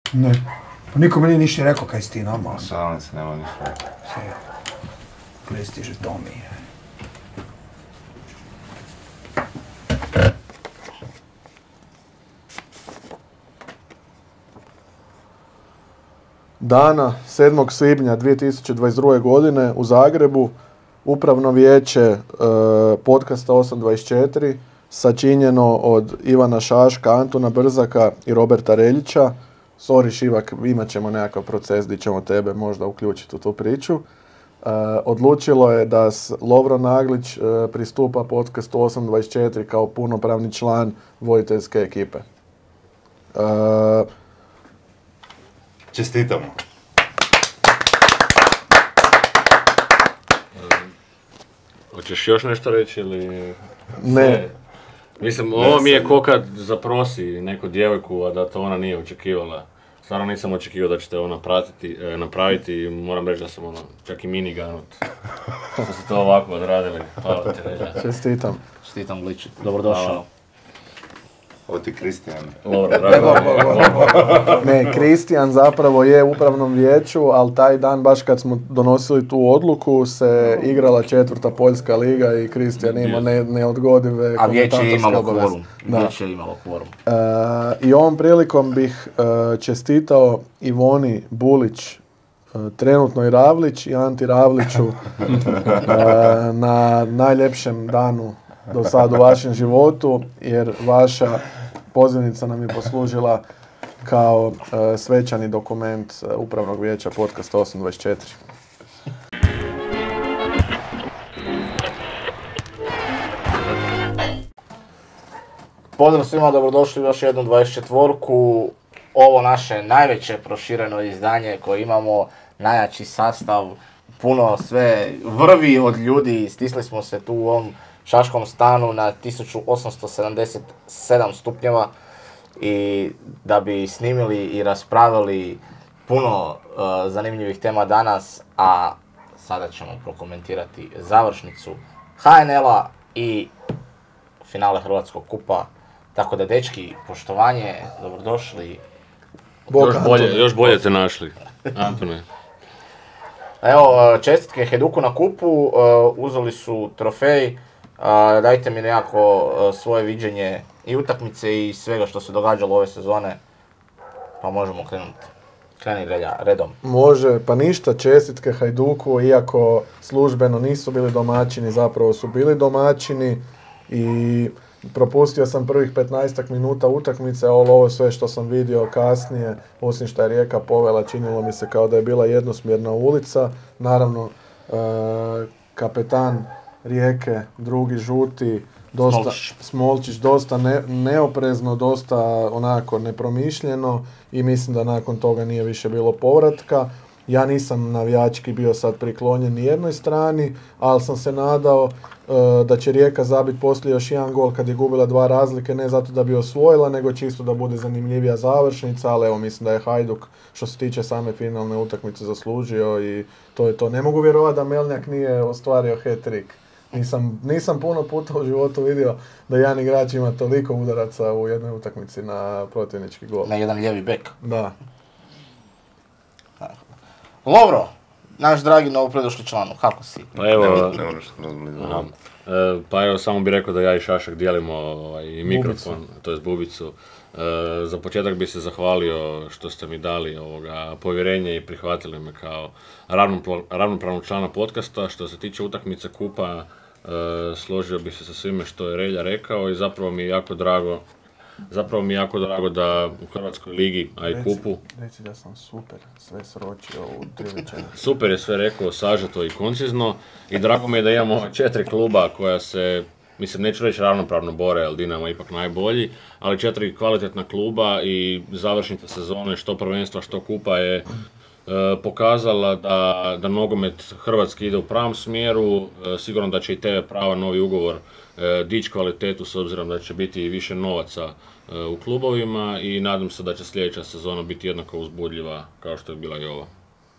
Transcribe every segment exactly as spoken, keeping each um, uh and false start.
Ne. Pa niko mi nije ništa rekao kaj si ti normalno. Šalim se, nema ništa rekao. Sve. Prestiže to mi je. Dana sedmog svibnja dvije tisuće dvadeset druge. godine u Zagrebu upravno vijeće e, podcasta osam dvadeset četiri sačinjeno od Ivana Šaška, Antuna Brzaka i Roberta Reljića. Sorry Šivak, imat ćemo nekakav proces gdje ćemo tebe možda uključiti u tu priču. E, odlučilo je da Lovro Naglić e, pristupa podcastu osam dvadeset četiri kao punopravni član voditeljske ekipe. E, Čestitamo. Hoćeš još nešto reći ili... ne. Mislim, ovo mi je ko kad zaprosi neku djevojku, a da to ona nije očekivala. Stvarno nisam očekivao da ćete ovo napraviti, e, napraviti i moram reći da sam ono, čak i mini ganut. Što ste to ovako odradili. Hvala ti, Relja. Čestitam. Čestitam Gliči. Dobrodošao. Ovo ti Kristijan. Dobro, drago. Ne, Kristijan zapravo je u upravnom vijeću, ali taj dan, baš kad smo donosili tu odluku, se igrala četvrta Poljska liga i Kristijan ima ne, neodgodive A vijeće je imalo obaveze. kvorum. Vijeće je imalo kvorum. E, I ovom prilikom bih e, čestitao Ivoni Bulić, e, trenutno i Ravlić, i Anti Ravliću e, na najljepšem danu do sad u vašem životu, jer vaša pozivnica nam je poslužila kao uh, svečani dokument uh, upravnog vijeća podcasta osam dvadeset četiri. Pozdrav svima, dobrodošli u još jednu dvadeset četvorku. Ovo naše najveće prošireno izdanje koje imamo, najjači sastav, puno sve vrvi od ljudi, stisli smo se tu u ovom šaškom stanu na tisuću osamsto sedamdeset sedam stupnjeva i da bi snimili i raspravili puno uh, zanimljivih tema danas, a sada ćemo prokomentirati završnicu ha en el-a i finale Hrvatskog kupa. Tako da, dečki, poštovanje, dobrodošli. Bog, Još bolje, još bolje te našli, Antone. Evo, čestitke Hajduku na kupu, uh, uzeli su trofej. Uh, dajte mi nekako uh, svoje viđenje i utakmice i svega što se događalo ove sezone, pa možemo krenuti. Kreni Relja, redom. Može, pa ništa, čestitke Hajduku, iako službeno nisu bili domaćini, zapravo su bili domaćini i propustio sam prvih petnaestak minuta utakmice, a ovo sve što sam vidio kasnije, osim što je Rijeka povela, činilo mi se kao da je bila jednosmjerna ulica. Naravno, e, kapetan Rijeke, drugi žuti, dosta, Smolčić, Smolčić dosta ne, neoprezno, dosta onako nepromišljeno i mislim da nakon toga nije više bilo povratka. Ja nisam navijački bio sad priklonjen ni jednoj strani, ali sam se nadao uh, da će Rijeka zabiti poslije još jedan gol kad je gubila dva razlike, ne zato da bi osvojila, nego čisto da bude zanimljivija završnica, ali evo mislim da je Hajduk što se tiče same finalne utakmice zaslužio i to je to. Ne mogu vjerovati da Melnjak nije ostvario hat-trick. Nisam, nisam puno puta u životu vidio da jedan igrač ima toliko udaraca u jednoj utakmici na protivnički gol. Na jedan lijevi bek. Da. Lovro, naš dragi novopredošli članu, kako si? Pa evo, Ne moraš razumjeti. e, pa evo, samo bih rekao da ja i Šašak dijelimo ovaj, mikrofon, to jest bubicu. E, za početak bih se zahvalio što ste mi dali ovoga povjerenje i prihvatili me kao ravnopravnog člana podcasta. Što se tiče utakmice kupa, e, složio bih se sa svime što je Relja rekao i zapravo mi je jako drago Zapravo mi je jako drago da u Hrvatskoj ligi, a i kupu... Reci da sam super, sve sročio u tri rečenice. Super je sve rekao, sažeto i koncizno i drago mi je da imamo četiri kluba koja se, mislim, neću reći ravnopravno bore, jer Dinamo je ipak najbolji, ali četiri kvalitetna kluba i završnica sezone, što prvenstva, što kupa je e, pokazala da, da nogomet hrvatski ide u pravom smjeru, e, sigurno da će i te ve prava novi ugovor e, dići kvalitetu s obzirom da će biti i više novaca e, u klubovima i nadam se da će sljedeća sezona biti jednako uzbudljiva kao što je bila i ova.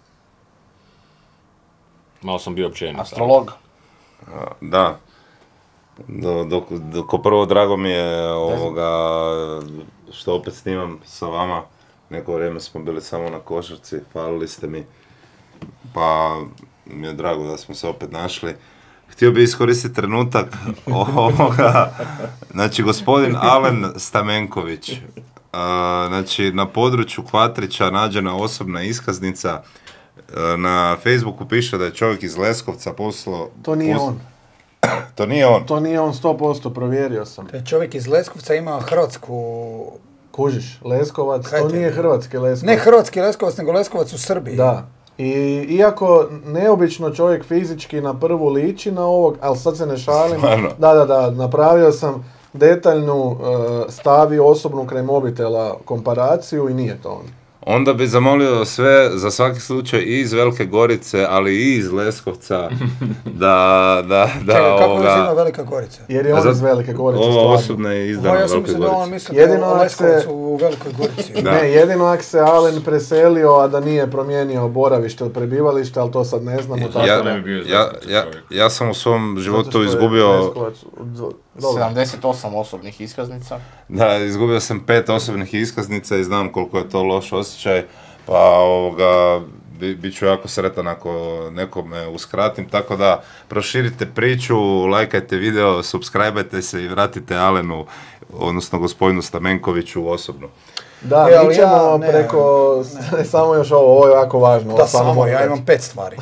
Malo sam bio općenit. Astrolog. Da. Do, dok, dok prvo drago mi je ovoga što opet snimam sa vama. neko vrijeme smo bili samo na košarci, falili ste mi, pa mi je drago da smo se opet našli. Htio bih iskoristiti trenutak ovoga, znači gospodin Alen Stamenković, a, znači na području Kvatrića nađena osobna iskaznica, a, na Facebooku piše da je čovjek iz Leskovca poslao... To nije pos... on. To nije on. To nije on sto posto, provjerio sam. To je čovjek iz Leskovca, ima hrvatsku... Kužiš, Leskovac, Kaj to te- nije hrvatski Leskovac. Ne hrvatski Leskovac, nego Leskovac u Srbiji. Da. I iako neobično čovjek fizički na prvu liči na ovog, ali sad se ne šalim. Stvarno? Da, da, da, napravio sam detaljnu, e, stavio osobnu kraj mobitela komparaciju i nije to on. Onda bi zamolio sve, za svaki slučaj, i iz Velike Gorice, ali i iz Leskovca, da, da, da, Čekaj, kako je ovoga... zima Velika Gorica? Jer je A on za- iz Velike Gorice, Ova stvarno. osobna je izdana Ovo, u ja sam Velikoj mislio da on Gorici. misli da je Jedino o ako se- Leskovcu u Velikoj Gorici. Da. Ne, jedino ako se Alen preselio, a da nije promijenio boravište ili prebivalište, ali to sad ne znamo. Tako Ja, da- ne bi bio iz ja, Leskovca ja, čovjek. ja sam u svom Zato životu što je izgubio... Leskovac- do- dobro. sedamdeset osam osobnih iskaznica. Da, izgubio sam pet osobnih iskaznica i znam koliko je to loš osjećaj, pa ovoga, bi, bit ću jako sretan ako nekome uskratim, tako da proširite priču, lajkajte video, subscribeajte se i vratite Alenu, odnosno gospodinu Stamenkoviću osobno. Da, E, ali mi ćemo ja- ne, preko, samo još ovo, ovo je jako važno. ovo Da, stvarno samo, moram ja reći. imam pet stvari.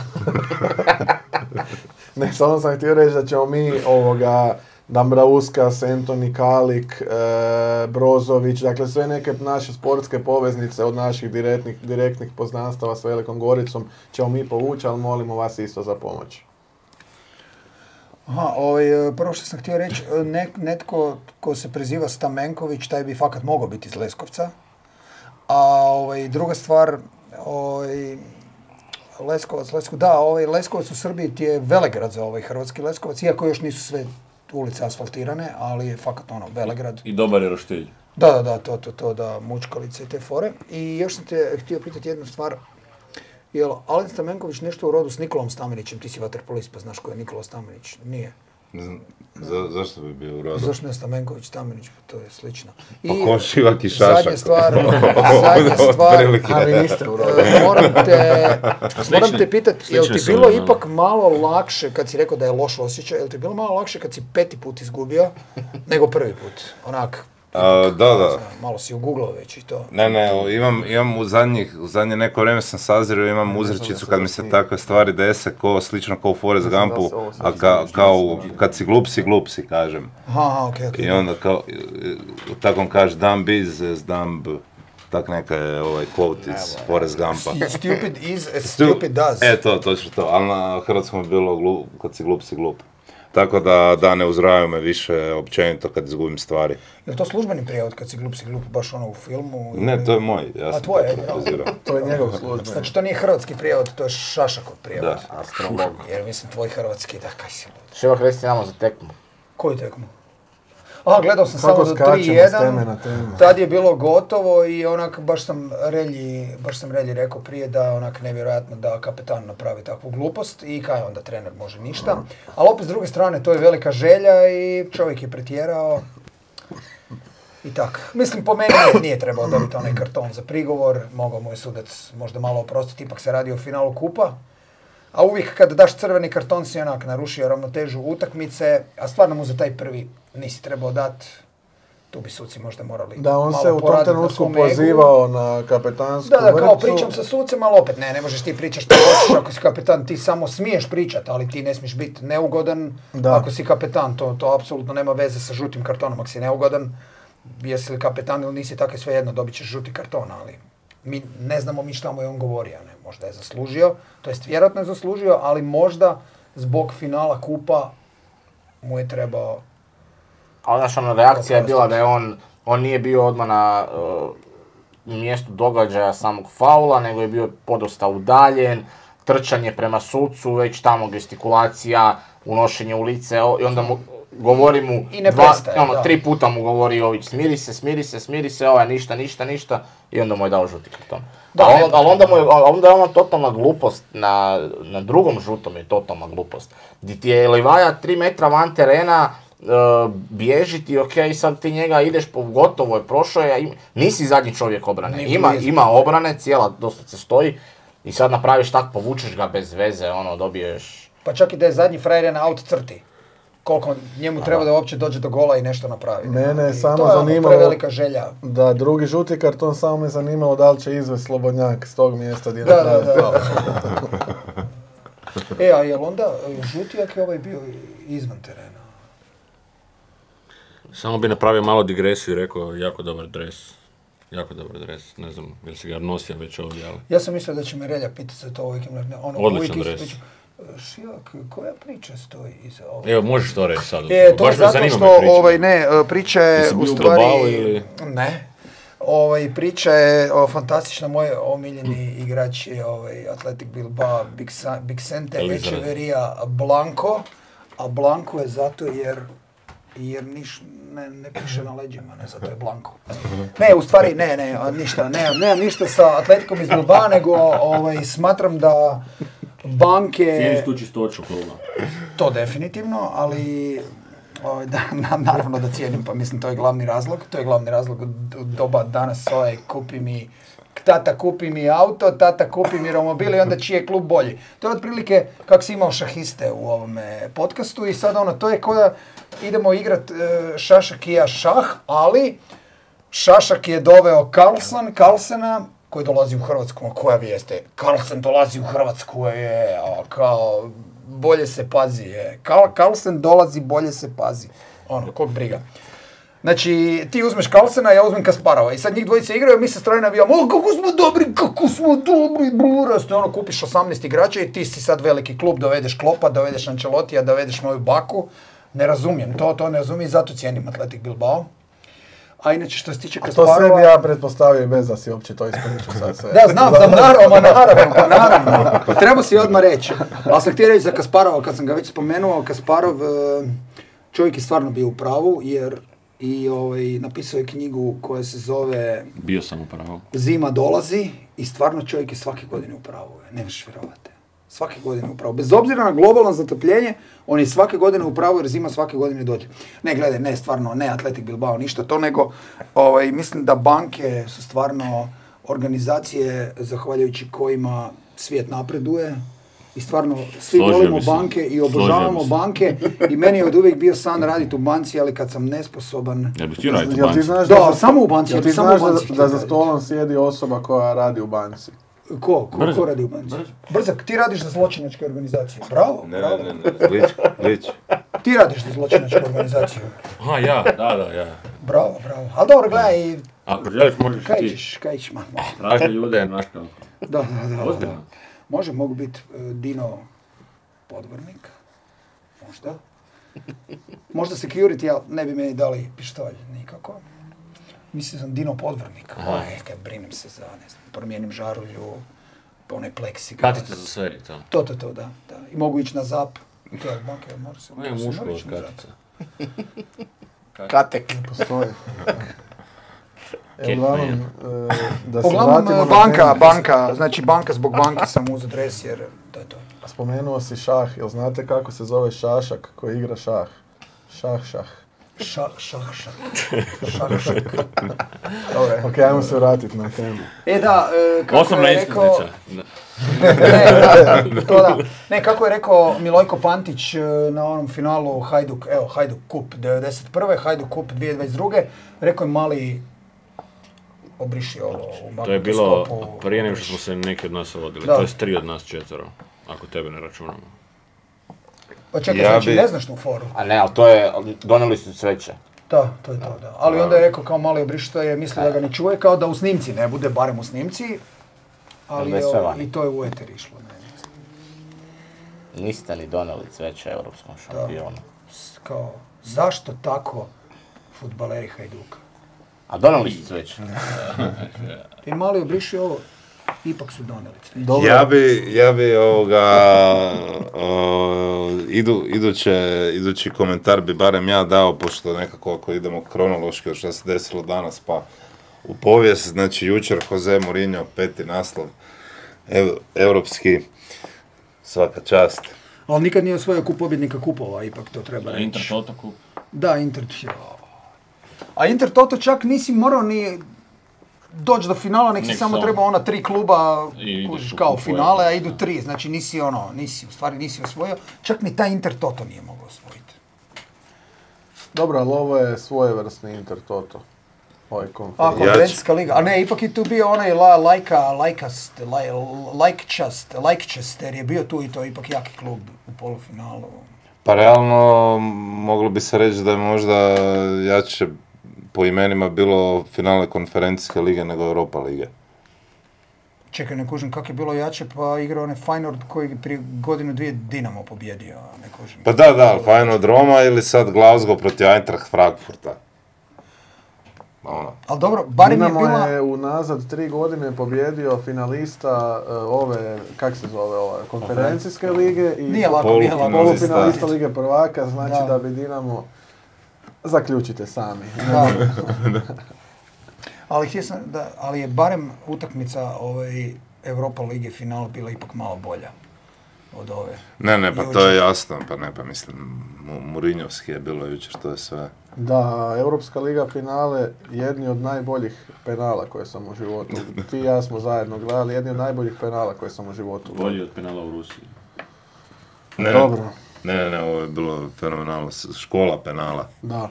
Ne, samo sam htio reći da ćemo mi ovoga Dambrauskas, Antoni Kalik, e, Brozović, dakle sve neke naše sportske poveznice od naših direktnih, direktnih poznanstava s Velikom Goricom ćemo mi povući, ali molimo vas isto za pomoć. Aha, ovaj, e, prvo što sam htio reći, e, nek, netko ko se preziva Stamenković, taj bi fakat mogao biti iz Leskovca. A ovaj, druga stvar, ovaj, Leskovac, Leskovac, da, ovaj, Leskovac u Srbiji ti je velegrad za ovaj hrvatski Leskovac, iako još nisu sve ulice asfaltirane, ali je fakat ono, velegrad. I dobar je roštilj. Da, da, da, to, to, to, da, mučkalice i te fore. I još sam te htio pitati jednu stvar. Jel Alen Stamenković nešto u rodu s Nikolom Stamenićem? Ti si vaterpolist, pa znaš ko je Nikola Stamenić? Nije. Za, zašto bi bio u rodu? Zašto ne Stamenković, Stamenić? To je slično. Pa ko Šivak i Šašak. Zadnja stvar, zadnja stvar, Otprilike. A vi niste u rodu. e, moram te, moram te pitati, jel slične ti su bilo mi, ono. ipak malo lakše, kad si rekao da je loš osjećaj, jel ti bilo malo lakše kad si peti put izgubio, nego prvi put? Onak, A, ipak, da, da. znam, malo si uguglao već i to. Ne, ne, imam, imam u zadnjih, u zadnje neko vrijeme sam sazirio, imam uzrečicu kad mi se takve stvari dese, ko, slično kao u Forrest Mislim da Gumpu, se ovo sad a ka, kao kad si glup si, glup si, kažem. Aha, aha, okej, okej. I onda kao, tako on kaže, dumb is as dumb, tak neka je ovaj quote iz Forrest Gumpa. Stupid is as stupid does. E, to, točno to, ali na hrvatskom je bilo glup, kad si glup si glup. Tako da, da ne uzraju me više općenito kad izgubim stvari. Je li to službeni prijevod kad si glup si glup, baš ono u filmu? Ne, ili- to je moj, ja A sam tvoje, tako jel? improvizirao. To je njegov službeni. Znači to nije hrvatski prijevod, to je Šašakov prijevod. Da. Astrolog. Jer mislim tvoj hrvatski, da kaj si lud. Šivak, reci nama za tekmu. Koju tekmu? A, gledao sam Kako samo do skačemo tri s jedan, teme na temu. tad je bilo gotovo i onak baš sam Relji, baš sam Relji rekao prije da onak nevjerojatno da kapetan napravi takvu glupost i kaj onda trener može ništa. Ali opet s druge strane to je velika želja i čovjek je pretjerao. I tak. Mislim, po meni nije, nije trebao dobiti onaj karton za prigovor, mogao mu je sudac možda malo oprostiti, ipak se radi o finalu kupa. A uvijek kad daš crveni karton si onak narušio ravnotežu utakmice, a stvarno mu za taj prvi nisi trebao dat. Tu bi suci možda morali Da, on malo se u tom poraditi na trenutku svom egu. pozivao na kapetansku Da, da, kao vrpcu. pričam sa sucem, ali opet ne, ne možeš ti pričati što hoćeš ako si kapetan, ti samo smiješ pričati, ali ti ne smiješ biti neugodan Da. ako si kapetan, to, to apsolutno nema veze sa žutim kartonom, ako si neugodan, jesi li kapetan ili nisi, tako je svejedno, dobit ćeš žuti karton, ali mi ne znamo mi šta mu je on govorio, ne, možda je zaslužio, to jest vjerojatno je zaslužio, ali možda zbog finala kupa mu je trebao. Ali znaš, ono, reakcija je bila da je on, on nije bio odmah na uh, mjestu događaja samog faula, nego je bio podosta udaljen, trčanje prema sucu, već tamo gestikulacija, unošenje u lice, o- i onda mu govori mu, I ne dva, prestaje, ono, da. tri puta mu govori Jović, smiri se, smiri se, smiri se, ovaj ništa, ništa, ništa, i onda mu je dao žuti karton. Da, ali, ne- on- ali onda mu je, a onda je ona totalna glupost, na, na drugom žutom je totalna glupost, gdje ti je Livaja tri metra van terena, uh, bježiti, ok, sad ti njega ideš, po, gotovo je, prošao je, im- nisi zadnji čovjek obrane. Ni Ima, blizu. ima obrane, cijela dosta se stoji i sad napraviš tak, povučeš ga bez veze, ono, dobiješ... Pa čak i da je zadnji frajer je na out crti. Koliko njemu treba da uopće dođe do gola i nešto napravi. Mene je I samo to je ono zanimalo- prevelika želja. Da, drugi žuti karton, samo me zanimalo da li će izvesti Slobodnjak s tog mjesta gdje je Da, da, napravio da. faul. E, a jel onda Žutijak je ovaj bio izvan terena? Samo bi napravio malo digresiju i rekao, jako dobar dres. Jako dobar dres. Ne znam, jel si ga nosio već ovdje, ali... Ja sam mislio da će me Relja pitati za to uvijek. Ono, Odličan uvijek isto dres. priča, Šijak, koja priča stoji iza ovoga? Evo, možeš to reći sad. E, to je Baš me zato zanima što, me priča. ovaj, ne, priča je Jesi u bio u stvari... Bilbao ili- Ne. Ovaj, priča je o, fantastična, moj omiljeni igrač je ovaj, Athletic Bilbao, Big Sa- Vicente Jel izradi? Echeverria Blanco, a Blanco je zato jer jer niš, ne, ne piše na leđima, ne, zato je Blanco. Ne, u stvari, ne, ne, a ništa, ne, nemam ništa sa Atleticom iz Bilbao, nego ovaj, smatram da banke... Cijeniš tu čistoću kluba. To definitivno, ali ovaj, da, na- naravno da cijenim, pa mislim to je glavni razlog. To je glavni razlog od od doba danas ovaj kupi mi, tata kupi mi auto, tata kupi mi romobil i onda čiji je klub bolji. To je otprilike kako si imao šahiste u ovome podcastu i sad ono, to je kao da idemo igrat e, šašak i ja šah, ali Šašak je doveo Carlsen, Carlsena, koji dolazi u Hrvatsku, a koja vijest je? Carlsen dolazi u Hrvatsku, je, a kao, bolje se pazi, je. Carl, Carlsen dolazi, bolje se pazi. Ono, kog briga. Znači, ti uzmeš Carlsena, ja uzmem Kasparova i sad njih dvojice igraju, mi se stroj navijamo, o, kako smo dobri, kako smo dobri, buraste, ono, kupiš osamnaest igrača i ti si sad veliki klub, dovedeš Klopa, dovedeš Ancelotija, dovedeš moju Baku, ne razumijem, to, to ne razumijem i zato cijenim Athletic Bilbao. A inače što se tiče To Kasparova... sebi ja pretpostavio i bez da si uopće to ispričao sad sve. Da, znam, znam, naravno, ma naravno, pa naravno. Pa treba si odmah reći. Ali sam htio reći za Kasparova, kad sam ga već spomenuo, Kasparov, e, čovjek je stvarno bio u pravu, jer i ovaj, napisao je knjigu koja se zove Bio sam u pravu. Zima dolazi i stvarno čovjek je svake godine u pravu, ne možeš vjerovati. Svake godine u pravu. Bez obzira na globalno zatopljenje, on je svake godine u pravu jer zima svake godine dođe. Ne, gledaj, ne, stvarno, ne Athletic Bilbao, ništa to, nego ovaj, mislim da banke su stvarno organizacije zahvaljujući kojima svijet napreduje i stvarno svi Složio volimo bi se. banke i Složio obožavamo bi se. banke i meni je od uvijek bio san raditi u banci, ali kad sam nesposoban... Ja bih htio raditi u Jel ti banci. znaš Da, za- samo u banci, jel ja ti bi samo znaš u banci da, htio da za raditi. stolom sjedi osoba koja radi u banci? Ko? Ko, Brzo. ko radi u banci? Brzo. Brzak, ti radiš za zločinačke organizacije. Bravo, Ne, bravo. ne, ne, ne, Lić, Lić. Ti radiš za zločinačku organizaciju. Aha, ja, da, da, ja. Bravo, bravo. Ali dobro, gledaj, i Ako želiš, možeš kaj ti. ćeš, kaj ćeš, ma, ma. Traži ljude, znaš kako. Da, da, da, da. Ozbiljno. Može, mogu biti e, Dino Podvornik. Možda. Možda security, ali ne bi meni dali pištolj nikako. Mislio sam Dino Podvornik. Aj, kad brinem se za, ne znam, promijenim žarulju, pa onaj pleksi. Katite za sve i to. To, to, to, da, da. I mogu ići na zap. To je banke, mora se... Ne, mora se- muško mora od ići na zap. katica. Katek. Postoji. E, Kek uglavnom, man. e, da se Uglavnom, vratimo na banka, temu. banka, znači banka zbog banke sam uzeo dres jer to je to. Spomenuo si šah, jel znate kako se zove šašak koji igra šah? Šah, šah. Šah, šah, šah. Šah, šah. Dobre, ok, ajmo se vratiti na temu. E da, e, kako Osobna je rekao... iskaznica. Da. Ne, to da. Ne, kako je rekao Milojko Pantić e, na onom finalu Hajduk, evo, Hajduk Kup devedeset prve, Hajduk Kup dvije tisuće dvadeset druge, rekao je mali obriši ovo u To je bilo magnetoskopu. prije nego što smo se neki od nas vodili. Da. To je tri od nas četvero, ako tebe ne računamo. Pa čekaj, Ja znači bi- ne znaš tu foru. A ne, ali to je, donijeli su cveće. Da, to je to, da. Ali onda je rekao kao mali obriš, to je mislio da ga ne čuje, kao da u snimci ne bude, barem u snimci. Ali Bez je, sve ovo- vani. i to je u eter išlo. Ne, ne. Niste ni donijeli cveće europskom šampionu. S- Kao, zašto tako fudbaleri Hajduka? A donijeli su cveće. Ti mali obriši ovo, ipak su donijeli. Dobro, Ja bi, ja bi ovoga, o, idu, iduće, idući komentar bi barem ja dao, pošto nekako ako idemo kronološki od što se desilo danas, pa u povijest, znači jučer Jose Mourinho, peti naslov, ev, europski, svaka čast. Ali nikad nije osvojio kup pobjednika kupova, ipak to treba reći. Inter Toto kup. Da, Inter. A Inter Toto čak nisi morao ni doći do finala, nek si Nek samo samo. treba ona tri kluba I kužiš, idu kao kupoje. finale, a idu tri. Znači nisi ono, nisi, u stvari nisi osvojio. Čak ni taj Inter Toto nije mogao osvojiti. Dobro, ali ovo je svojevrsni Inter Toto. Ovaj A, konferencija. konferencijska liga. A ne, ipak je tu bio onaj la, lajka, lajkast, laj, lajkčast, lajkčester je bio tu i to je ipak jaki klub u polufinalu. Pa realno moglo bi se reći da je možda jače po imenima bilo finale konferencijske lige nego Europa lige. Čekaj, ne kužim kako je bilo jače, pa igrao onaj Feyenoord koji prije godinu dvije Dinamo pobjedio, ne kužim. Pa da, da, Feyenoord Roma ili sad Glasgow protiv Eintracht Frankfurta. Ono. Ali dobro, barem je Dinamo bila... je unazad tri godine pobjedio finalista uh, ove, kak se zove ova, konferencijske lige i Nije lako, nije lako. polufinalista Lige prvaka, znači Da. da. bi Dinamo, zaključite sami. Da. ali, htio sam da, ali je barem utakmica ovaj, Europa lige final bila ipak malo bolja od ove. Ne, ne, pa Jučer. to je jasno, pa ne, pa mislim, Mu- Mourinhovski je bilo jučer, to je sve. Da, Europska liga finale, jedni od najboljih penala koje sam u životu, ti i ja smo zajedno gledali, jedni od najboljih penala koje sam u životu gledao. Bolji od penala u Rusiji. Ne, Dobro, Ne, ne, ne, ovo je bilo fenomenalno, s- škola penala. da.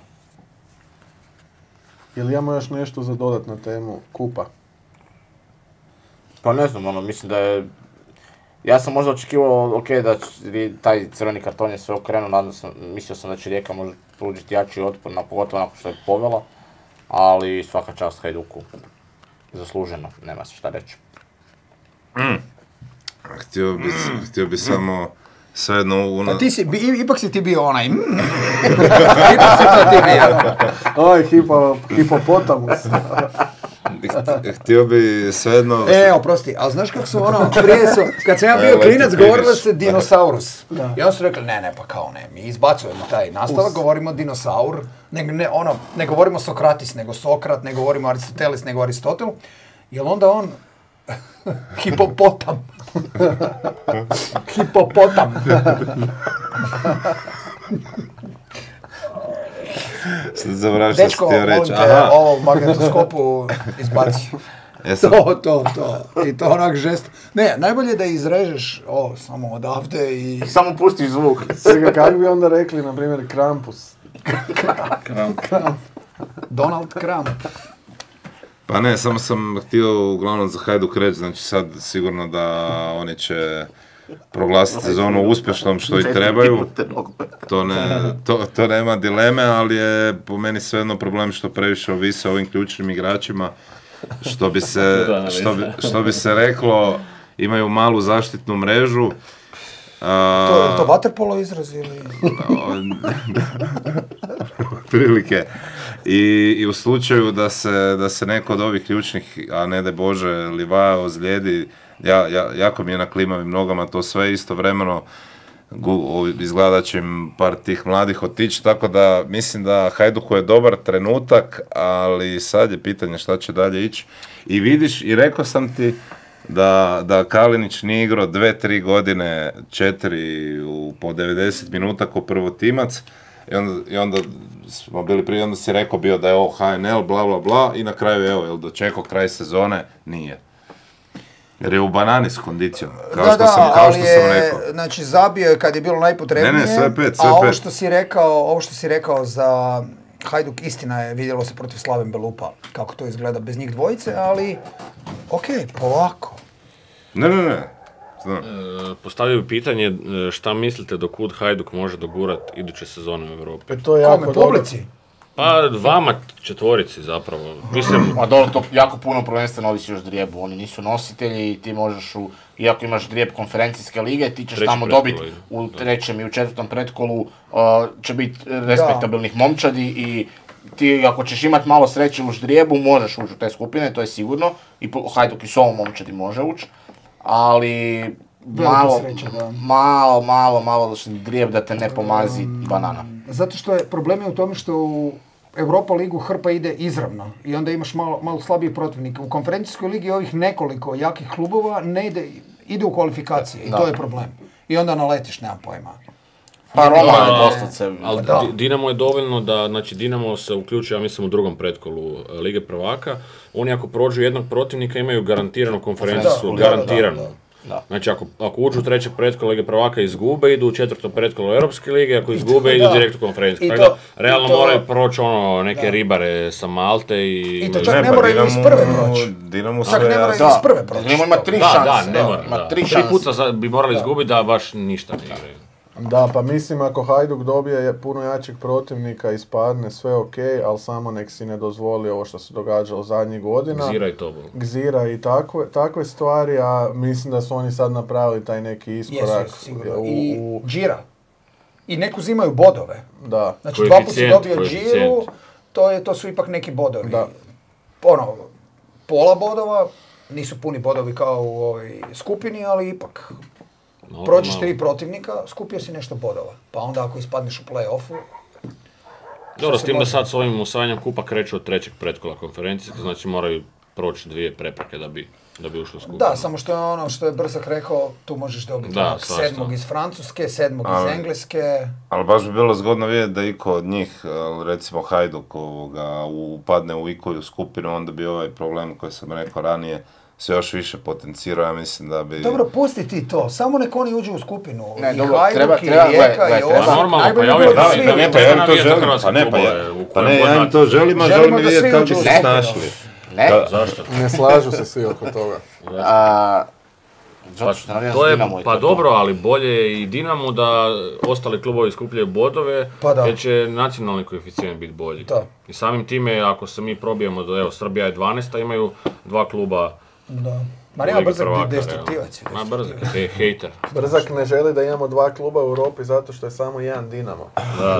Ili imamo još nešto za dodat na temu kupa? Pa ne znam, ono, mislim da je... Ja sam možda očekivao, ok, da će taj crveni karton je sve okrenuo, nadam sam, mislio sam da će Rijeka možda pružiti jači otpor, na pogotovo nakon što je povela, ali svaka čast Hajduku. Zasluženo, nema se šta reći. Htio bi, htio bi samo svejedno u... A ti si, bi, ipak si ti bio onaj... mm. ipak si to ti bio. Oj, hipo, hipopotamus. Htio bi svejedno... E, oprosti, ali znaš kako su ono, prije su, kad sam ja bio Evo, klinac, ti govorilo vidiš. se dinosaurus. I onda su rekli, ne, ne, pa kao ne, mi izbacujemo taj nastavak, govorimo dinosaur, ne, ne, ono, ne govorimo Sokratis, nego Sokrat, ne govorimo Aristoteles, nego Aristotel, jel onda on hipopotam. Hipopotam. Sad zaboravim što sam Dečko, htio molim reći. te, Aha, ovo u magnetoskopu izbaci. jesam, To, to, to. I to onak žest. Ne, najbolje je da izrežeš ovo samo odavde i... Samo pustiš zvuk. Svega, kako bi onda rekli, na primjer, Krampus? Donald Trump. pa ne, samo sam htio uglavnom za Hajduk reći, znači sad sigurno da oni će proglasiti sezonu uspješnom što i trebaju. To, ne, to, to nema dileme, ali je po meni svejedno problem što previše ovise o ovim ključnim igračima. Što bi se, što bi, što bi se reklo, imaju malu zaštitnu mrežu. A, To je to vaterpolo izraz ili... prilike. I, I u slučaju da se, da se neko od ovih ključnih, a ne da Bože, Livaja ozlijedi, ja, ja, jako mi je na klimavim nogama to sve istovremeno. Gu- izgleda da će im par tih mladih otići, tako da mislim da Hajduku je dobar trenutak, ali sad je pitanje šta će dalje ići. I vidiš, i rekao sam ti da, da Kalinić nije igrao dve, tri godine, četiri u, po devedeset minuta ko prvotimac, i onda, i onda smo bili prije, onda si rekao bio da je ovo H N L, bla bla bla, i na kraju evo, jel dočekao kraj sezone, nije. Jer je u banani s kondicijom, kao da, što da, sam, kao ali što je, sam rekao. znači zabio je kad je bilo najpotrebnije, Ne, ne, sve pet, sve a ovo pet. što si rekao, ovo što si rekao za Hajduk, istina je, vidjelo se protiv Slaven Belupa, kako to izgleda bez njih dvojice, ali okej, polako. Ne, ne, ne, znam. E, postavio bi pitanje e, šta mislite do kud Hajduk može dogurat iduće sezone u Europi? E, to je jako Kome, dobro. publici? Pa vama četvorici zapravo. Mislim, Ma dobro, to jako puno prvenstveno ovisi još Drijebu, oni nisu nositelji i ti možeš, u, iako imaš Drijeb konferencijske lige, ti ćeš Treći tamo pretkolo dobiti ide. u trećem i u četvrtom pretkolu, uh, će biti respektabilnih momčadi i ti ako ćeš imati malo sreće u Ždrijebu, možeš ući u te skupine, to je sigurno, i po- Hajduk i s ovom momčadi može ući, ali Velika malo, sreća, da. malo, malo, malo Ždrijeb da te ne pomazi banana. Zato što je problem je u tome što u Europa ligu hrpa ide izravno i onda imaš malo, malo slabiji protivnik. U konferencijskoj ligi ovih nekoliko jakih klubova ne ide, ide u kvalifikacije i Da. to je problem. i onda naletiš, nemam pojma. Pa Roma je Da, doslovce. ali Da. Di- Dinamo je dovoljno da, znači Dinamo se uključuje, ja mislim, u drugom pretkolu e, Lige prvaka. Oni ako prođu jednog protivnika imaju garantiranu konferenciju, Da, da, garantiranu. da, Da. Znači ako, ako uđu u treće pretkolo Lige prvaka izgube, idu u četvrto pretkolo Europske lige, ako izgube to- idu da. direkt u konferenciju. I Tako to- da, realno i to- moraju proći ono, neke Da. ribare sa Malte i... I to imaju- čak ne pa moraju iz Dinamo- prve proći. Dinamo Čak sve ne moraju jasno. iz prve proći. Dinamo ima tri Da, šanse. da, ne mora, Ima da. tri Tri šanse. puta za- bi morali izgubiti da baš ništa ne igraju. Da, pa mislim ako Hajduk dobije je- puno jačeg protivnika, ispadne sve ok, ali samo nek si ne dozvoli ovo što se događalo zadnjih godina. Zira i to bol. Gzira i takve, takve stvari, a mislim da su oni sad napravili taj neki Jesu, iskorak. jesu, sigurno. u, I u- Džira. I neku uzimaju bodove. da. Znači dva puta si Koeficijent, dobio koeficijent. Džiru, to, je, to su ipak neki bodovi. Da. Ono, pola bodova, nisu puni bodovi kao u ovoj skupini, ali ipak. No, Prođeš malo. tri protivnika, skupio si nešto bodova. Pa onda ako ispadneš u play-offu, Dobro, se s tim da može? sad s ovim usvajanjem kupa kreću od trećeg pretkola konferencijske, znači moraju proći dvije prepreke da bi, da bi ušli u skupinu. da, samo što je ono što je Brzak rekao, tu možeš dobiti Da, onak svašta. sedmog iz Francuske, sedmog Ali- iz Engleske. Ali baš bi bilo zgodno vidjeti da iko od njih, ali recimo Hajduk, ovoga, upadne u ikoju skupinu, onda bi ovaj problem koji sam rekao ranije se još više potencirao, ja mislim da bi... Dobro, pusti ti to, samo nek oni uđu u skupinu. Ne, I dobro, Hajduk, treba- i treba- Rijeka, gledaj, i treba- Osijek. Pa normalno, Najbolje pa ja bi uvijek bilo da pravi, svi da uđu. ne, pa ja im to navijam za želim, hrvatske pa ne, pa ja, klubove, u pa kojem ne, god ja im naći. to želim, a Želimo želim da i vidjeti svi kako uđu su u se skupinu. snašli. Ne? Da. Zašto? Ne slažu se svi oko toga. A, Pa, zato što navijam to za je, Dinamo i pa to je to. dobro, ali bolje je i Dinamo da ostali klubovi skupljaju bodove, Pa da. jer će nacionalni koeficijent biti bolji. Da. I samim time, ako se mi probijemo do, evo, Srbija je dvanaesta, imaju dva kluba Da. Ma u nema Ligi Brzak prvaka, destruktivac. je, realno. Ma Brzak destruktivac. je hejter. Brzak ne želi da imamo dva kluba u Europi zato što je samo jedan Dinamo. Da,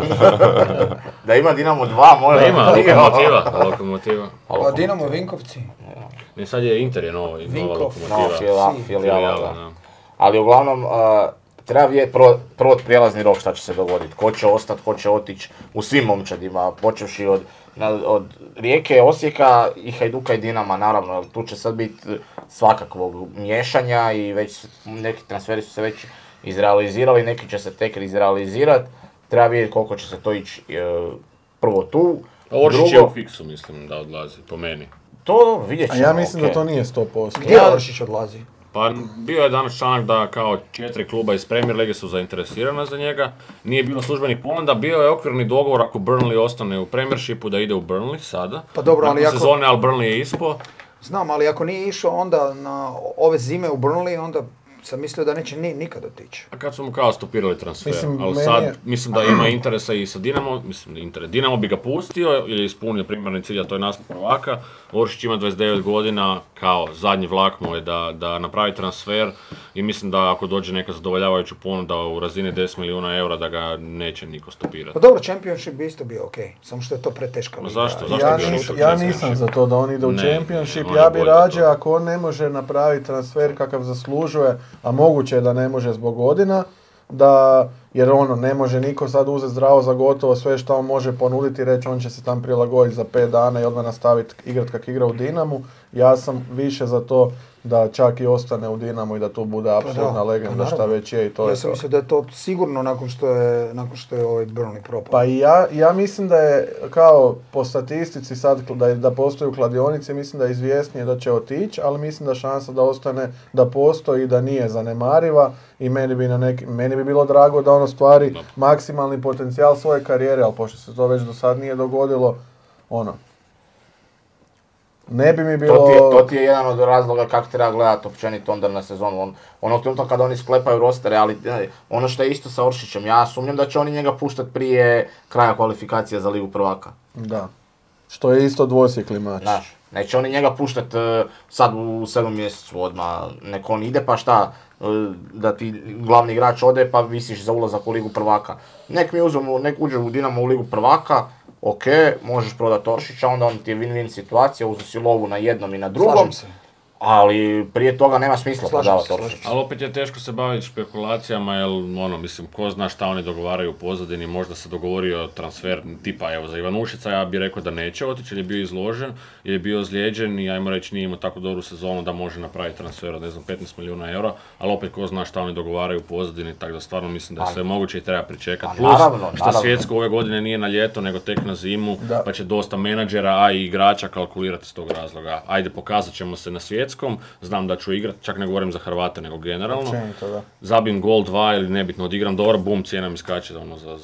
Da ima Dinamo dva, može. da ima, lokomotiva, lokomotiva. A Dinamo Vinkovci. Ne, sad je Inter je novo, nova Vinkov. No, lokomotiva. filijala, Si. filijala, Filijala, da. da. Ali uglavnom, uh, treba vidjeti prvo, prvo prijelazni rok šta će se dogoditi. Ko će ostati, ko će otići u svim momčadima, počevši od, na- od Rijeke, Osijeka i Hajduka i Dinama, naravno, jer tu će sad biti svakakvog miješanja i već s- neki transferi su se već izrealizirali, neki će se tek izrealizirati. Treba vidjeti koliko će se to ići e, prvo tu. Oršić je Drugo, u fiksu, mislim, da odlazi, po meni. to vidjet A ćemo. ja mislim okej. da to nije sto posto. Gdje Oršić odlazi? Pa bio je danas članak da kao četiri kluba iz Premier Lige su zainteresirana za njega. Nije bilo službenih ponuda, bio je okvirni dogovor ako Burnley ostane u Premiershipu da ide u Burnley sada. Pa dobro, ali Nakon ako- sezone, ali Burnley je ispao. Znam, ali ako nije išao onda na ove zime u Burnley, onda sam mislio da neće ni, nikad otići. A kad su mu kao stopirali transfer, Mislim, ali meni sad je- mislim da ima interesa i sa Dinamo, mislim interes. Dinamo bi ga pustio jer je ispunio primarni cilj, a to je nastup prvaka. Oršić ima dvadeset devet godina, kao zadnji vlak mu je da, da napravi transfer i mislim da ako dođe neka zadovoljavajuća ponuda u razini deset milijuna eura da ga neće niko stopirati. Pa dobro, Championship bi isto bio okej, samo što je to preteška Ma liga. zašto? Zašto Ja, bi on nis- išao ja u nisam Championship? za to da on ide u Ne, Championship, ne, on je ja bi bolji rađe od toga. ako on ne može napraviti transfer kakav zaslužuje, a moguće je da ne može zbog godina, da, jer ono, ne može niko sad uzeti zdravo za gotovo sve što on može ponuditi i reći on će se tam prilagoditi za pet dana i odmah nastaviti igrat kak igra u Dinamu. Ja sam više za to da čak i ostane u Dinamu i da tu bude apsolutna da, legenda pa šta naravno. već je i to Ja je sam to. mislio da je to sigurno nakon što je, nakon što je ovaj Burnley propao. Pa i ja, ja mislim da je kao po statistici sad da, je, da postoji u kladionici, mislim da je izvjesnije da će otići, ali mislim da šansa da ostane, da postoji i da nije zanemariva i meni bi, na neki, meni bi bilo drago da on ostvari Dobro. maksimalni potencijal svoje karijere, ali pošto se to već do sad nije dogodilo, ono, ne bi mi bilo... To ti, je, to ti je jedan od razloga kako treba gledati općenito onda na sezonu. On, onog trenutka kada oni sklepaju rostere, ali e, ono što je isto sa Oršićem, ja sumnjam da će oni njega puštati prije kraja kvalifikacija za Ligu prvaka. Da, što je isto dvosjekli mač. Znaš, neće oni njega puštati e, sad u sedmom mjesecu odmah, nek on ide pa šta, e, da ti glavni igrač ode pa visiš za ulazak u Ligu prvaka. Nek mi uzmemo, nek uđe u Dinamo u Ligu prvaka, ok, možeš prodati Oršića, onda on ti je win-win situacija, uzu si lovu na jednom i na drugom. Slažem se. ali prije toga nema smisla prodavati Oršića. Ali opet je teško se baviti špekulacijama, jer ono, mislim, ko zna šta oni dogovaraju u pozadini, možda se dogovorio transfer tipa, evo, za Ivanušića, ja bih rekao da neće otići, jer je bio izložen, jer je bio ozlijeđen i ajmo reći nije imao tako dobru sezonu da može napraviti transfer od, ne znam, petnaest milijuna eura, ali opet ko zna šta oni dogovaraju u pozadini, tako da stvarno mislim da je sve moguće i treba pričekati. Plus, naravno, što naravno. svjetsko ove godine nije na ljeto, nego tek na zimu, Da. pa će dosta menadžera, a i igrača kalkulirati s tog razloga. Ajde, pokazat ćemo se na svjetskom, znam da ću igrati, čak ne govorim za Hrvate, nego generalno. Općenito, da. Zabim gol dva ili nebitno odigram dobro, bum, cijena mi skače ono za,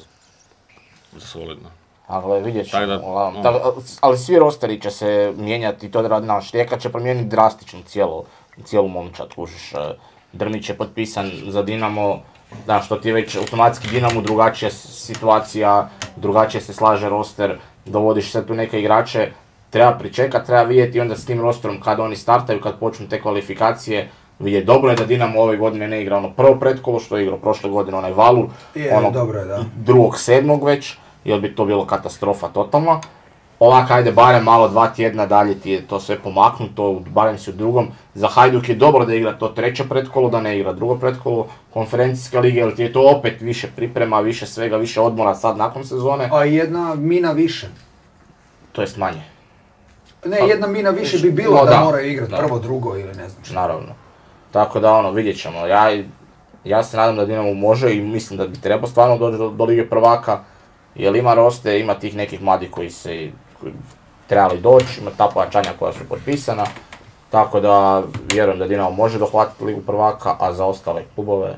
za solidno. Ali vidjet ćemo, Tako da, uglavnom. ono. Tako, ali svi rosteri će se mijenjati i to da naš Rijeka će promijeniti drastično cijelu, cijelu momčad, kužiš. Drmić je potpisan za Dinamo, da što ti je već automatski Dinamo, drugačija situacija, drugačije se slaže roster, dovodiš sve tu neke igrače, treba pričekati, treba vidjeti i onda s tim rosterom kad oni startaju, kad počnu te kvalifikacije, vidjeti. Dobro je da Dinamo ove godine ne igra ono prvo pretkolo što je igrao prošle godine onaj Valur, Je, ono dobro je, da. drugog sedmog već, jer bi to bilo katastrofa totalno. Ovak, ajde, barem malo dva tjedna dalje ti je to sve pomaknuto, barem si u drugom. Za Hajduk je dobro da igra to treće pretkolo, da ne igra drugo pretkolo konferencijske lige, jer ti je to opet više priprema, više svega, više odmora sad nakon sezone, A jedna mina više. to jest manje. Ne, jedna mina više bi bilo No, da, da, moraju igrati da. prvo, drugo ili ne znam što. Naravno. Tako da ono, vidjet ćemo. Ja, ja se nadam da Dinamo može i mislim da bi trebao stvarno doći do, do Lige prvaka, jer ima roste, ima tih nekih mladih koji se koji trebali doći, ima ta pojačanja koja su potpisana, tako da vjerujem da Dinamo može dohvatiti Ligu prvaka, a za ostale klubove...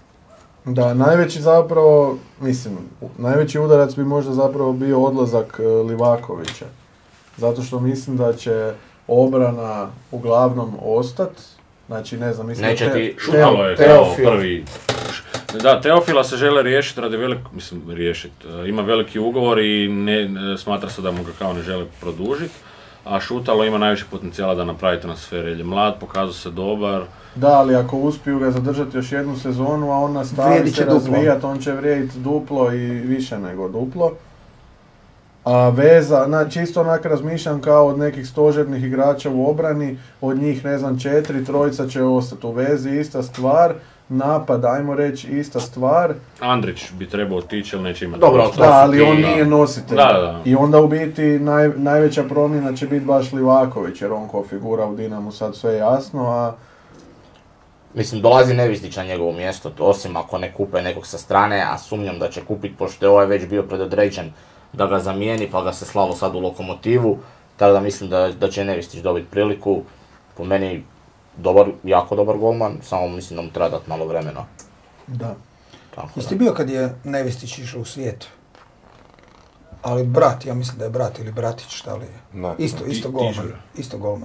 Da, najveći zapravo, mislim, najveći udarac bi možda zapravo bio odlazak e, Livakovića. Zato što mislim da će obrana uglavnom ostat. Znači, ne znam, mislim Neće da... ti- Šutalo je kao Teofil. prvi. Da, Teofila se žele riješiti radi velik, mislim riješiti, ima veliki ugovor i ne, ne- smatra se da mu ga kao ne žele produžiti, a Šutalo ima najviše potencijala da napravi transfer, jer je mlad, pokazao se dobar. Da, ali ako uspiju ga zadržati još jednu sezonu, a on nastavi Vrijedit će se duplo. razvijati, on će vrijediti duplo i više nego duplo. A veza, na, čisto onak razmišljam kao od nekih stožernih igrača u obrani, od njih ne znam četiri, trojica će ostati u vezi, ista stvar, napad, ajmo reći ista stvar. Andrić bi trebao otići, ali neće imati. Dobro, prostora. Da, ali on da. nije nositelj. Da, da, da. I onda u biti naj, najveća promjena će biti baš Livaković, jer on ko figura u Dinamu sad sve je jasno, a Mislim, dolazi Nevistić na njegovo mjesto, osim ako ne kupe nekog sa strane, a sumnjam da će kupiti, pošto je ovaj već bio predodređen da ga zamijeni, pa ga se slalo sad u Lokomotivu, tako da mislim da, da će Nevistić dobiti priliku. Po meni, dobar, jako dobar golman, samo mislim da mu treba dati malo vremena. da. Tako Jesi da. ti bio kad je Nevistić išao u svijet? Ali brat, ja mislim da je brat ili bratić, šta li je? Da. Isto, isto Ti- golman. Tižur. Isto golman.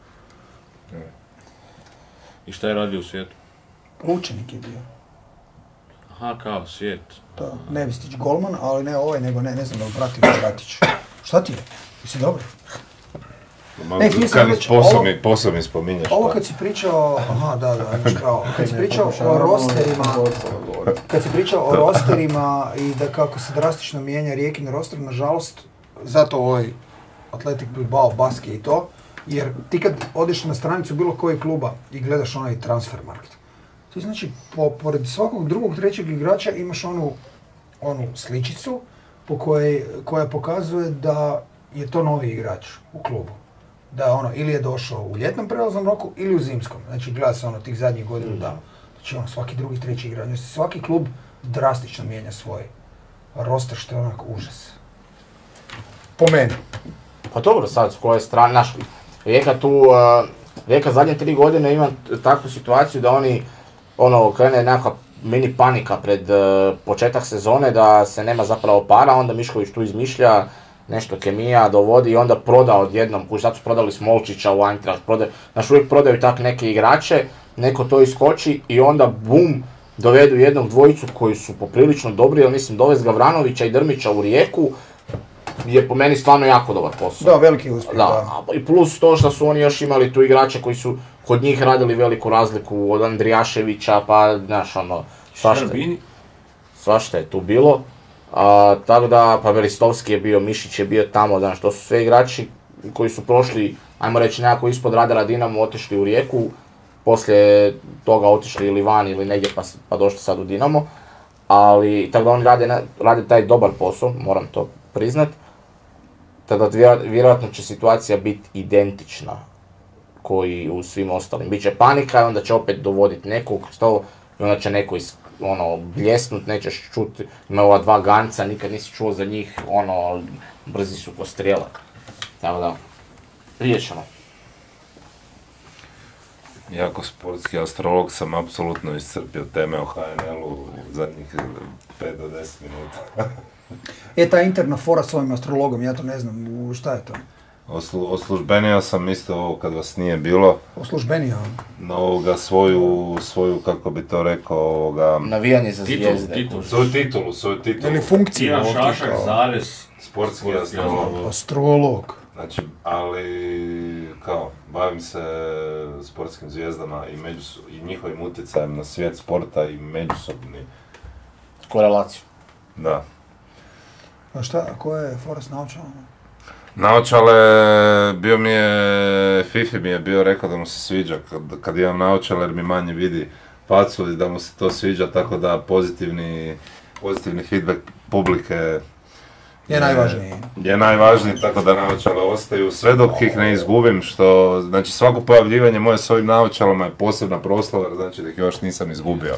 I šta je radio u svijetu? Učenik je bio. Aha, kao svijet. Da, Nevistić golman, ali ne ovaj, nego ne, ne znam da li brat ili bratić. Šta ti je? Jesi dobro? Ma, Ne, htio sam kad reći, posao ovo- mi, posao mi spominješ. Ovo pa- kad si pričao, aha da, da, imaš pravo. Kad si Ne, pričao o pokušavamo rosterima, posao govoriti. kad si pričao o rosterima i da kako se drastično mijenja Rijekin roster, nažalost, zato ovaj Athletic Bilbao, Baske i to, jer ti kad odeš na stranicu bilo kojeg kluba i gledaš onaj transfer market, ti znači po, pored svakog drugog, trećeg igrača imaš onu, onu sličicu po kojoj, koja pokazuje da je to novi igrač u klubu. Da ono, ili je došao u ljetnom prelaznom roku ili u zimskom. Znači gleda se ono tih zadnjih godinu dana. Znači ono, svaki drugi, treći igrač. Znači, svaki klub drastično mijenja svoj roster, što je onako užas. Po meni. Pa dobro, sad s koje strane, naš, Rijeka tu, uh, Rijeka zadnje tri godine ima t- takvu situaciju da oni, ono, krene nekakva mini panika pred uh, početak sezone, da se nema zapravo para, onda Mišković tu izmišlja, nešto kemija dovodi i onda proda odjednom, kuži, sad su prodali Smolčića u Eintracht, prodaju, znaš, uvijek prodaju tak neke igrače, neko to iskoči i onda bum, dovedu jednog dvojicu koji su poprilično dobri, jer mislim dovest Gavranovića i Drmića u Rijeku je po meni stvarno jako dobar posao. Da, veliki uspjeh, Da, da. a i plus to što su oni još imali tu igrače koji su kod njih radili veliku razliku, od Andrijaševića pa, znaš, ono, svašta, Šarbini? svašta je tu bilo. A, tako da, pa Velistovski je bio, Mišić je bio tamo, znaš, to su sve igrači koji su prošli ajmo reći, nekako ispod radara Dinamo otišli u Rijeku, poslije toga otišli ili van ili negdje pa, pa došli sad u Dinamo. Ali, tako da oni rade, rade taj dobar posao, moram to priznat. Tako da vjerojatno će situacija biti identična koji u svim ostalim. Biće panika i onda će opet dovoditi nekog stolu i onda će neko is, ono, bljesnut, nećeš čuti, ima ova dva ganca, nikad nisi čuo za njih, ono, brzi su ko strijela. Tako da, riješeno. Ja kao sportski astrolog sam apsolutno iscrpio teme o ha en el-u u zadnjih pet do deset minuta. E, ta interna fora s ovim astrologom, ja to ne znam, u šta je to? Oslu, oslužbenio sam isto ovo kad vas nije bilo. Oslužbenio? Na ovoga svoju, svoju, kako bi to rekao, ovoga... Navijanje za Titulu, zvijezde. titulu. Svoju titulu, svoju titulu. Ili funkciju Ivan ovdje Šašak, kao zarez, Sportski astrolog. astrolog. Znači, ali, kao, bavim se sportskim zvijezdama i, međus, i njihovim utjecajem na svijet sporta i međusobni. Korelaciju. Da. A šta, a ko je Forest naučao? Naočale, bio mi je, Fifi mi je bio rekao da mu se sviđa kad, kad imam naočale jer mi manje vidi facu i da mu se to sviđa, tako da pozitivni, pozitivni feedback publike Je najvažniji. je najvažniji, tako da naočale ostaju sve dok ih ne izgubim, što, znači svako pojavljivanje moje s ovim naočalama je posebna proslava, znači da ih još nisam izgubio.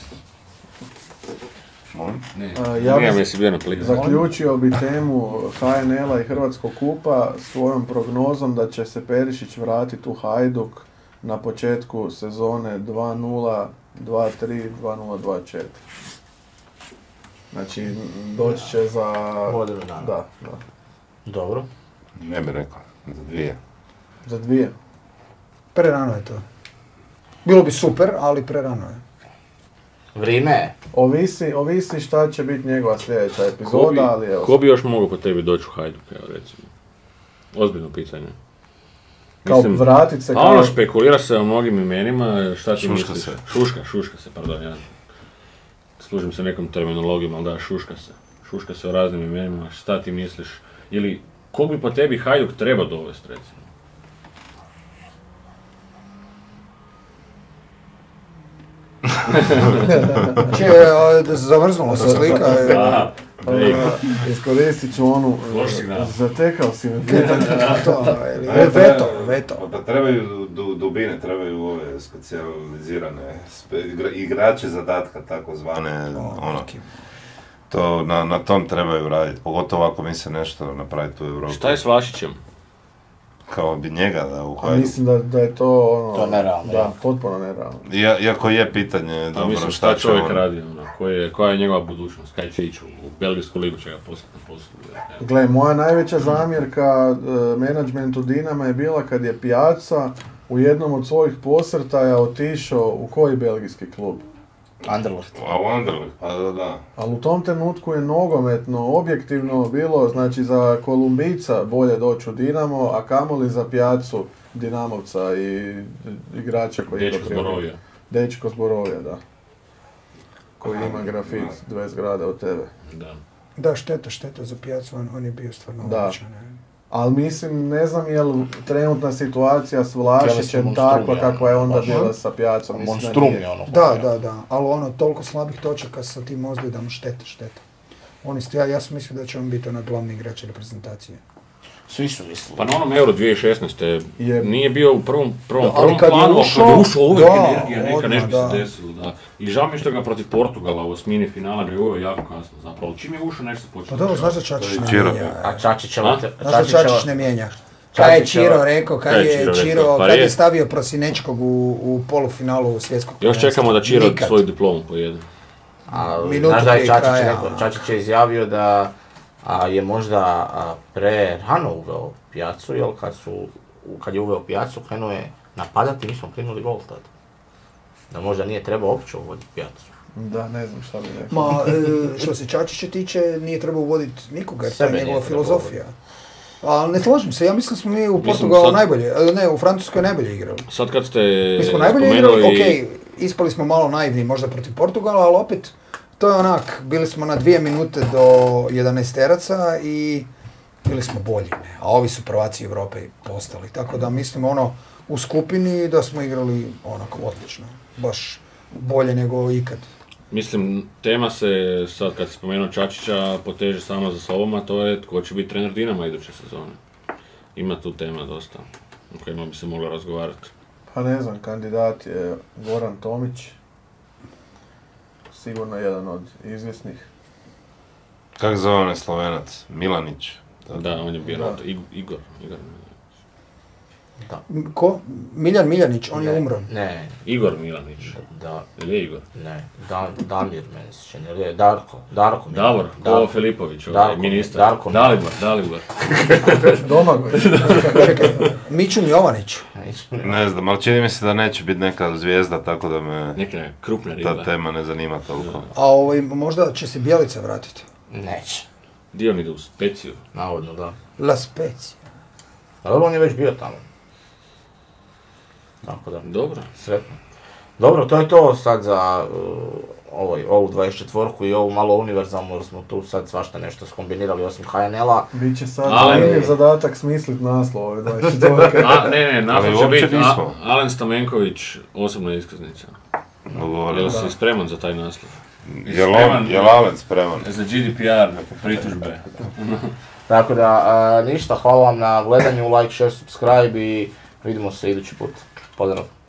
Molim? Ne, A, ja ja bi- mi si bio na plinu. Zaključio bi temu ha en el-a i Hrvatskog kupa svojom prognozom da će se Perišić vratiti u Hajduk na početku sezone dva nula, dva tri, dva nula, dva četiri. Znači, doći će za... Godinu dana. Da, da. Dobro. Ne bi rekao, za dvije. Za dvije. Prerano je to. Bilo bi super, ali prerano je. Vrijeme je. Ovisi, ovisi šta će biti njegova sljedeća Ko bi, epizoda, ali evo. ko bi još mogao po tebi doći u Hajduk, evo recimo? Ozbiljno pitanje. Kao Mislim, vratit se a kao... ono špekulira se o mnogim imenima, šta ti Šuška misliš? se. Šuška, šuška se, pardon, ja služim se nekom terminologijom, ali da, šuška se. Šuška se o raznim imenima, šta ti misliš? Ili, kog bi po tebi Hajduk treba dovesti, recimo? Če, a, da se zamrznula se slika. je- Aha, break. Uh, iskoristit ću onu... Loš signal. Zatekao si me. To, ili- e, veto, veto. Pa trebaju du, dubine, trebaju ove specijalizirane spe, igra, igrače zadatka, tako zvane, ono, to, na, na tom trebaju raditi, pogotovo ako misle nešto napraviti u Europi. Šta je s Vlašićem? Kao bi njega da u A Hajdu. mislim da, da je to ono... To je nerealno, Da, ja. potpuno nerealno. Ia- Iako je pitanje, A dobro, mislim, šta šta će čovjek on... radi, ono, koji je, koja je njegova budućnost, kaj će ići u, u Belgijsku ligu, će ga poslati na poslu. Gle, moja najveća zamjerka e, menadžmentu Dinama je bila kad je Piazza u jednom od svojih posrtaja otišao u koji belgijski klub. Anderlecht. A u Anderlecht, pa da, da. Ali u tom trenutku je nogometno, objektivno bilo, znači za Kolumbijca bolje doći u Dinamo, a kamoli za Piazzu Dinamovca i igrača koji je Dečko to primio. Zborovija. Dečko Zborovija, da. Koji ima grafit dve zgrade od tebe. Da. Da, šteta, šteta za pijacu, on, on je bio stvarno Da. odličan. je. Ali mislim, ne znam je li trenutna situacija s Tjelesni Vlašićem monstrum, takva ja. kakva je onda Baš. bila sa Pijazzom. Mislim da Monstrum nije. je ono. Da, da, da, ali ono, toliko slabih točaka sa tim ozljedama, šteta, šteta. Oni sti, ja, ja sam mislio da će on biti onaj glavni igrač reprezentacije. Svi su mislili. Pa na onom Euro dvije tisuće šesnaeste Je- nije bio u prvom, prvom, Da, ali prvom kad je planu, ušao, ali kad je ušao uvijek da, energija neka, odmah, nešto bi da. se desilo, da. I žao mi je što ga protiv Portugala u osmini finala ga je uveo jako kasno, zapravo. Čim je ušao nešto se počeo. Pa dobro, znaš da Čačić ne Čiro. mijenja. A Čačićeva... A? Znaš da Čačić ne mijenja. Kaj je Čiro rekao, Kaj kad je je Čiro rekao? Čiro, Pa kad je. je stavio Prosinečkog u, u polufinalu svjetskog Još prvenstva? čekamo da Čiro Nikad. svoju diplomu pojede. A, Minutu znaš da je prije Čačić kraja. rekao, Čačić je izjavio da a, je možda a, pre rano uveo Pijacu, jer kad, su, u- kad je uveo Pijacu krenuo je napadati, mi smo krenuli gol tad. Da možda nije trebao uopće uvoditi Pijacu. Da, ne znam šta bi rekao. Ma, e, što se Čačića tiče, nije trebao uvoditi nikoga, jer to Sebe je nije njegova trebao filozofija. Ali ne slažem se, ja mislim da smo mi u Mislim, Portugalu sad- najbolje, e, ne, u Francuskoj najbolje igrali. Sad kad ste Mi smo najbolje igrali, spomenuli... okej, ispali smo malo naivni možda protiv Portugala, ali opet, to je onak, bili smo na dvije minute do jedanaesteraca i bili smo bolji, ne? A ovi su prvaci Europe i postali. Tako da mislim ono u skupini da smo igrali onako odlično. Baš bolje nego ikad. Mislim, tema se, sad kad si spomenuo Čačića, poteže sama za sobom, a to je tko će biti trener Dinama iduće sezone. Ima tu tema dosta, o kojima bi se moglo razgovarati. Pa ne znam, kandidat je Goran Tomić. Sigurno jedan od izvjesnih. Kako zove onaj Slovenac? Milanić. Da, on je bio Da. na to. Ig- Igor. Igor. M- Ko? Miljan Miljanić, on je Ne, umro. Ne, Igor Milanić. da, Ili je Igor? ne, da, Damir meni se čini, ili je Darko, Darko. mi je- Davor, Darko. Ovo Filipović, ovaj Darko, ministar. Darko. Dalibor, Dalibor. Domagoj. Čekaj, Mićun Jovanić. Ne znam, ali čini mi se da neće biti neka zvijezda, tako da me Neka krupna riba. ta tema ne zanima toliko. A ovaj, možda će se Bjelica vratiti. Neće, Dio on ide u Speciju. navodno da. La Spezia. Ali on je već bio tamo. Tako da, Dobro. sretno. Dobro, to je to sad za uh, ovaj, ovu dvadeset četvorku i ovu malo univerzalnu, jer smo tu sad svašta nešto skombinirali osim H N L-a. Biće sad Ali- zanimljiv zadatak smislit naslov ove dvadeset četvorke. A, ne, ne, naslov Ali će uopće biti nismo. A- Alen Stamenković, osobna iskaznica. Dogovoreno. Jel si spreman za taj naslov? Jel on, Spreman jel Alen spreman? za G D P R, pritužbe. Tako da, a, ništa, hvala vam na gledanju, like, share, subscribe i vidimo se idući put. Pozdrav!